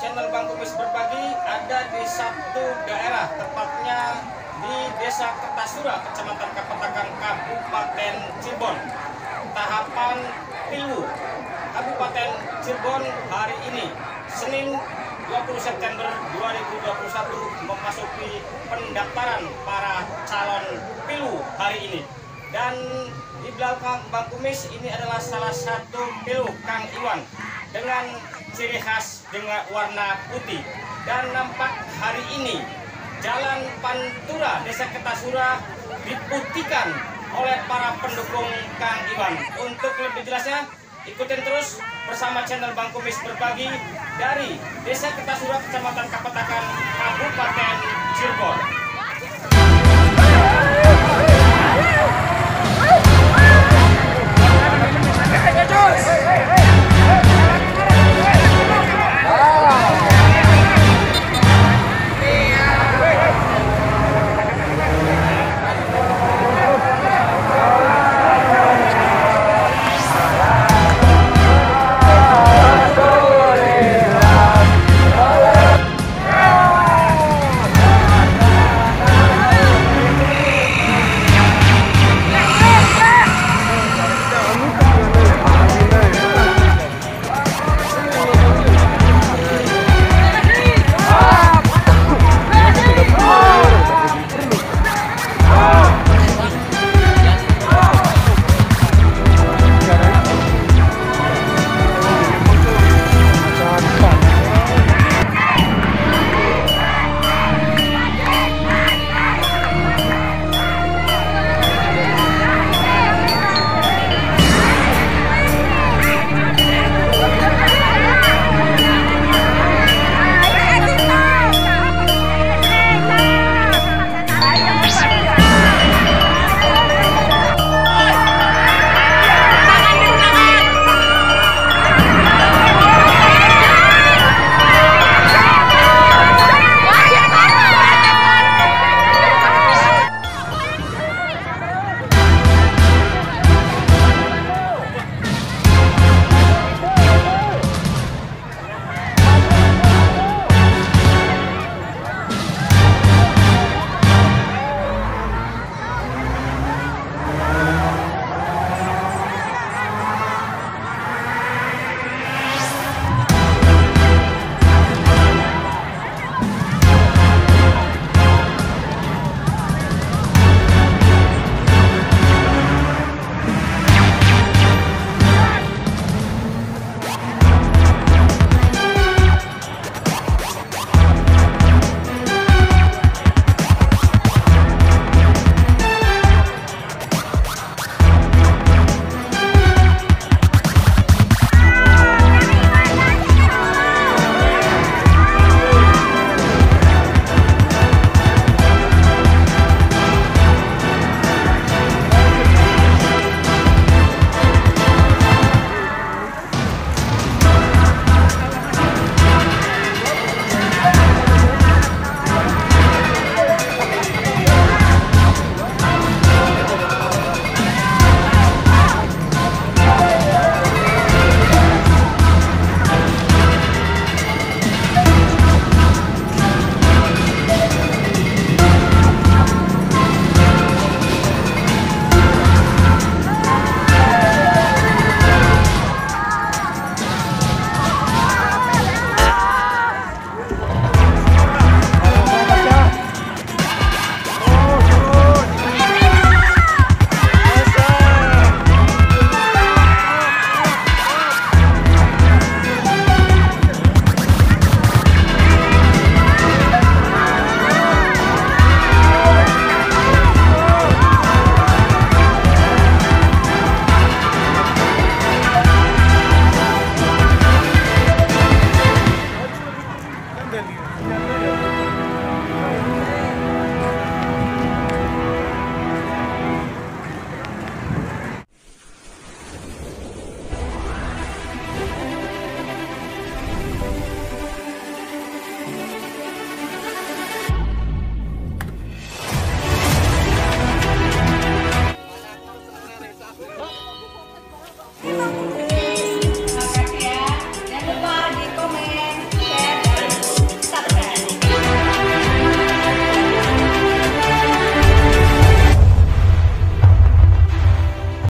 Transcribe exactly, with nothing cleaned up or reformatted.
channel Bang Kumis Berbagi ada di satu daerah, tepatnya di Desa Kertasura, Kecamatan Kapetakan, Kabupaten Cirebon. Tahapan Pilu Kabupaten Cirebon hari ini, Senin dua puluh September dua ribu dua puluh satu, memasuki pendaftaran para calon Pilu hari ini. Dan di belakang Bang Kumis ini adalah salah satu Pilu Kang Iwan dengan ciri khas dengan warna putih. Dan nampak hari ini Jalan Pantura Desa Kertasura diputihkan oleh para pendukung Kang Iwan. Untuk lebih jelasnya, ikutin terus bersama channel Bang Kumis Berbagi dari Desa Kertasura, Kecamatan Kapetakan, Kabupaten Cirebon.